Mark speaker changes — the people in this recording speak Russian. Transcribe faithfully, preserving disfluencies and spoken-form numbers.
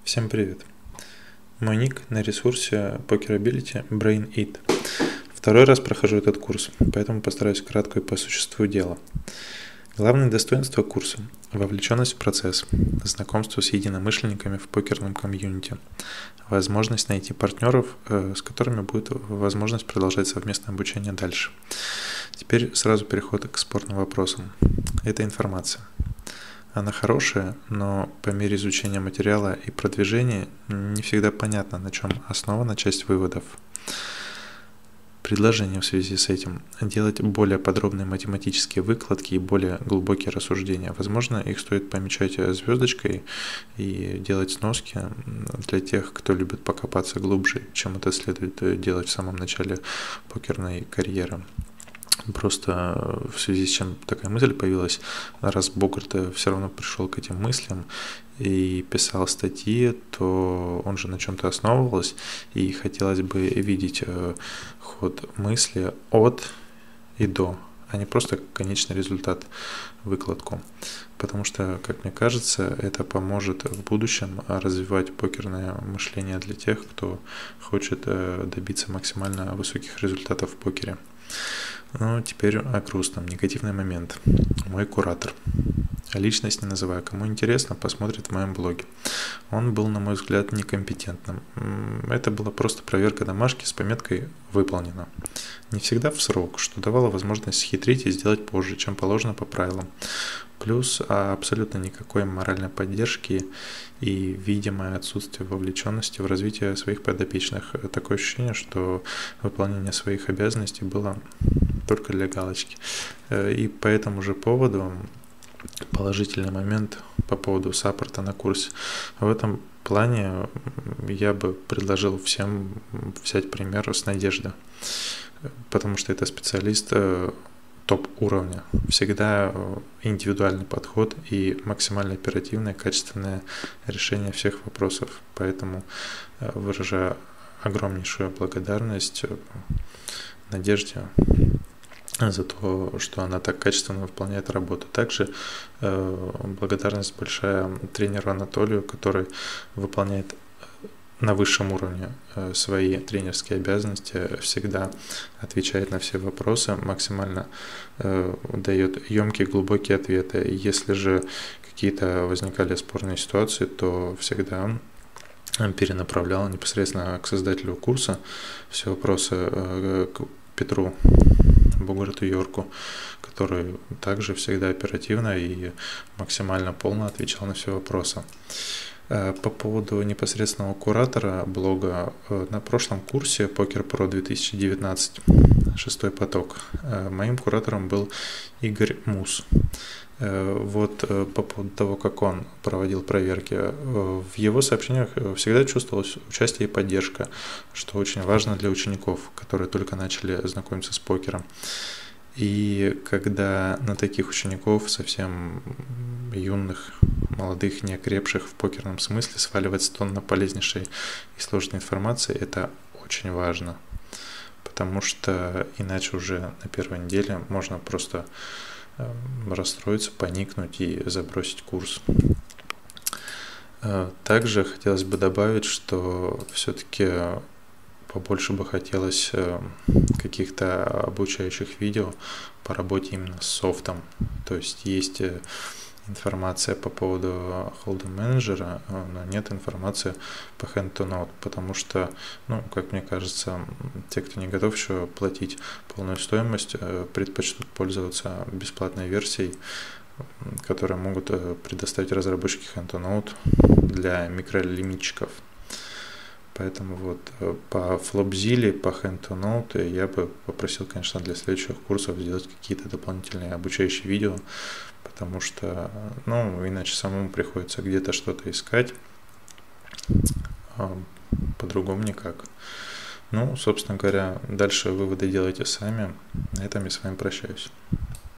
Speaker 1: Всем привет! Мой ник на ресурсе Pokerability BrainEat. Второй раз прохожу этот курс, поэтому постараюсь кратко и по существу дела. Главное достоинство курса – вовлеченность в процесс, знакомство с единомышленниками в покерном комьюнити, возможность найти партнеров, с которыми будет возможность продолжать совместное обучение дальше. Теперь сразу переход к спорным вопросам. Это информация. Она хорошая, но по мере изучения материала и продвижения не всегда понятно, на чем основана часть выводов. Предложение в связи с этим – делать более подробные математические выкладки и более глубокие рассуждения. Возможно, их стоит помечать звездочкой и делать сноски для тех, кто любит покопаться глубже, чем это следует делать в самом начале покерной карьеры. Просто в связи с чем такая мысль появилась, раз Богарт все равно пришел к этим мыслям и писал статьи, то он же на чем-то основывался, и хотелось бы видеть ход мысли от и до, а не просто конечный результат, выкладку. Потому что, как мне кажется, это поможет в будущем развивать покерное мышление для тех, кто хочет добиться максимально высоких результатов в покере. Ну, теперь о грустном. Негативный момент. Мой куратор. Личность не называю. Кому интересно, посмотрит в моем блоге. Он был, на мой взгляд, некомпетентным. Это была просто проверка домашки с пометкой «выполнено». Не всегда в срок, что давало возможность схитрить и сделать позже, чем положено по правилам. Плюс абсолютно никакой моральной поддержки и видимое отсутствие вовлеченности в развитие своих подопечных. Такое ощущение, что выполнение своих обязанностей было только для галочки. И по этому же поводу положительный момент по поводу саппорта на курсе. В этом плане я бы предложил всем взять пример с Надежды, потому что это специалист топ-уровня. Всегда индивидуальный подход и максимально оперативное, качественное решение всех вопросов. Поэтому выражаю огромнейшую благодарность Надежде за то, что она так качественно выполняет работу. Также э, благодарность большая тренеру Анатолию, который выполняет на высшем уровне э, свои тренерские обязанности, всегда отвечает на все вопросы, максимально э, дает емкие, глубокие ответы. Если же какие-то возникали спорные ситуации, то всегда перенаправлял непосредственно к создателю курса все вопросы, э, к Петру Богарту Йорку, который также всегда оперативно и максимально полно отвечал на все вопросы. По поводу непосредственного куратора блога, на прошлом курсе Poker Pro две тысячи девятнадцать, шестой поток, моим куратором был Игорь Мус. Вот по поводу того, как он проводил проверки, в его сообщениях всегда чувствовалось участие и поддержка, что очень важно для учеников, которые только начали знакомиться с покером. И когда на таких учеников, совсем юных, молодых, неокрепших в покерном смысле, сваливается тонна полезнейшей и сложной информации, это очень важно, потому что иначе уже на первой неделе можно просто расстроиться, поникнуть и забросить курс. Также хотелось бы добавить, что все-таки побольше бы хотелось каких-то обучающих видео по работе именно с софтом. То есть есть информация по поводу Hold'em менеджера, но нет информации по Hand to Note, потому что, ну, как мне кажется, те, кто не готов еще платить полную стоимость, предпочтут пользоваться бесплатной версией, которую могут предоставить разработчики Hand to Note для микролимитчиков. Поэтому вот по Flopzilla, по Hand to Note я бы попросил, конечно, для следующих курсов сделать какие-то дополнительные обучающие видео, потому что, ну, иначе самому приходится где-то что-то искать, а по-другому никак. Ну, собственно говоря, дальше выводы делайте сами. На этом я с вами прощаюсь.